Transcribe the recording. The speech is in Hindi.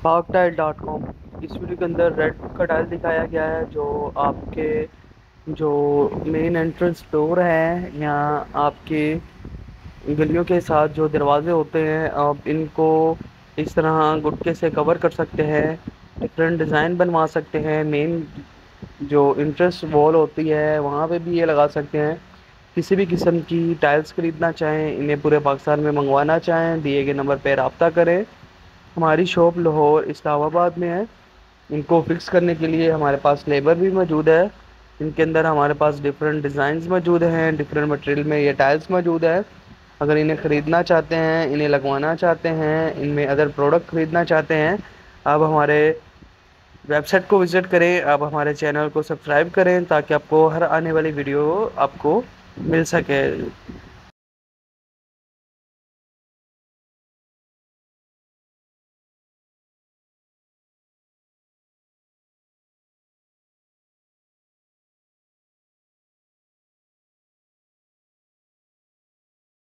पाकटाइल.com। इस वीडियो के अंदर रेड का टाइल दिखाया गया है जो आपके जो मेन एंट्रेंस डोर है या आपके गलियों के साथ जो दरवाजे होते हैं आप इनको इस तरह गुटके से कवर कर सकते हैं। डिफरेंट डिज़ाइन बनवा सकते हैं। मेन जो इंट्रेंस वॉल होती है वहाँ पे भी ये लगा सकते हैं। किसी भी किस्म की टाइल्स खरीदना चाहें, इन्हें पूरे पाकिस्तान में मंगवाना चाहें, दिए गए नंबर पर रब्ता करें। हमारी शॉप लाहौर इस्लामाबाद में है। इनको फिक्स करने के लिए हमारे पास लेबर भी मौजूद है। इनके अंदर हमारे पास डिफरेंट डिज़ाइंस मौजूद हैं, डिफरेंट मटेरियल में ये टाइल्स मौजूद है। अगर इन्हें ख़रीदना चाहते हैं, इन्हें लगवाना चाहते हैं, इनमें अदर प्रोडक्ट ख़रीदना चाहते हैं, आप हमारे वेबसाइट को विज़िट करें, आप हमारे चैनल को सब्सक्राइब करें ताकि आपको हर आने वाली वीडियो आपको मिल सके।